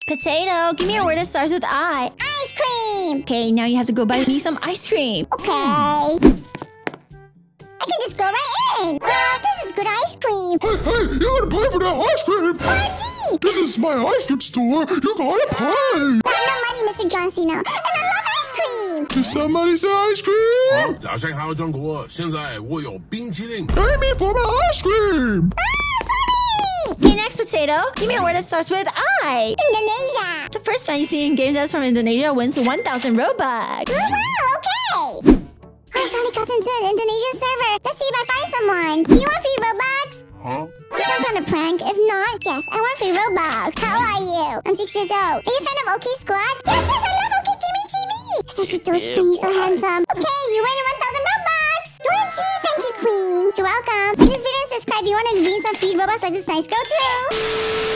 Potato, give me a word that starts with I. Ice cream. Okay, now you have to go buy me some ice cream. Okay. I can just go right in. This is good ice cream. Hey, you gotta pay for that ice cream. Auntie! This is my ice cream store. You gotta pay. I have no money, Mr. John Cena. And I love ice cream. Did somebody say ice cream? 好，早上好，中国！现在我有冰淇淋。 Pay me for my ice cream. Okay, next potato, give me a word that starts with I. Indonesia. The first fan you see in game that's from Indonesia wins 1,000 Robux. Woohoo! Okay. I finally got into an Indonesian server. Let's see if I find someone. Do you want free Robux? Huh? Is this some kind of prank? If not, yes, I want free Robux. How are you? I'm 6 years old. Are you a fan of Okeh Squad? Yes, I love Okeh Gaming TV. Especially Doge being so handsome. Okay, you win 1,000 Robux. OMG, thank you, Queen. You're welcome. Like this video and subscribe if you want to win some free Robux like this nice girl too.